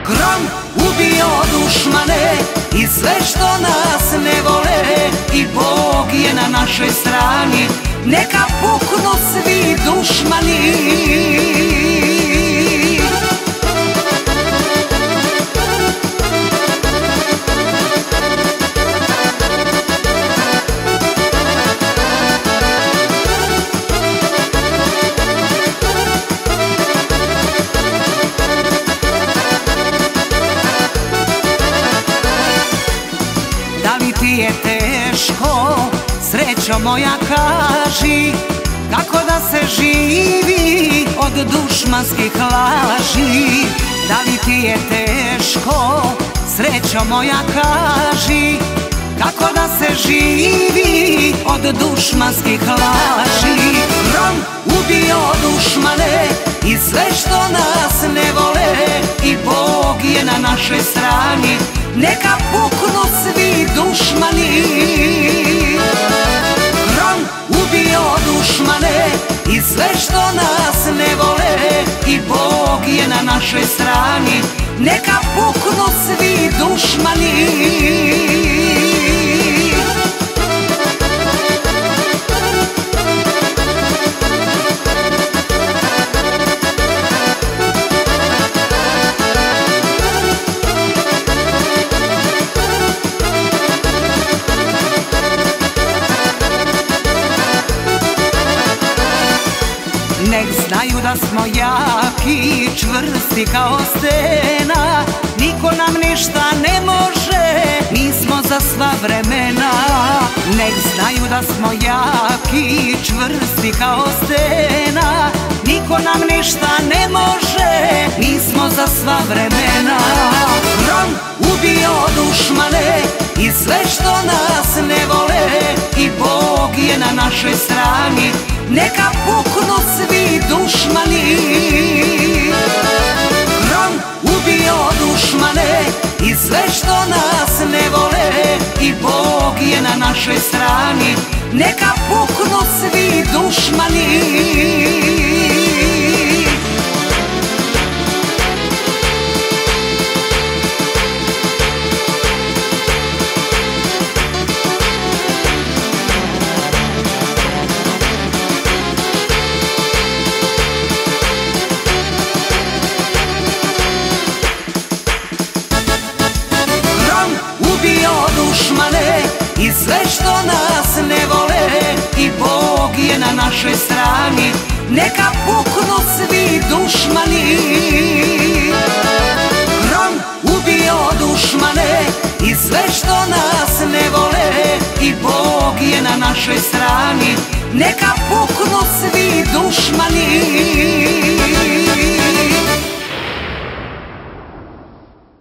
Grom ubio dušmane i sve što nas ne vole, i Bog je na našoj strani, neka puknu svi dušmani. Da li ti je teško, srećo moja, kaži, kako da se živi od dušmanskih laži? Da li ti je teško, srećo moja, kaži, kako da se živi od dušmanskih laži? Grom ubio dušmane i sve što nas ne vole, i Bog je na našoj strani, neka puknu svi dušmani. Grom ubio dušmane i sve što nas ne vole, i Bog je na našoj strani, neka puknu svi dušmani. Nek znaju da smo jaki, čvrsti kao stena, niko nam ništa ne može, mi smo za sva vremena. Nek znaju da smo jaki, čvrsti kao stena, niko nam ništa ne može, mi smo za sva vremena. Grom ubio dušmane i sve što nas ne vole, i Bog je na našoj strani, neka puknu svi dušmani. Grom ubio dušmane i sve što nas ne vole, i Bog je na našoj strani, neka puknu svi dušmani. Dušmane i sve što nas ne vole, i Bog je na našoj strani, neka puknu svi dušmani. Grom ubio dušmane i sve što nas ne vole, i Bog je na našoj strani, neka puknu svi dušmani.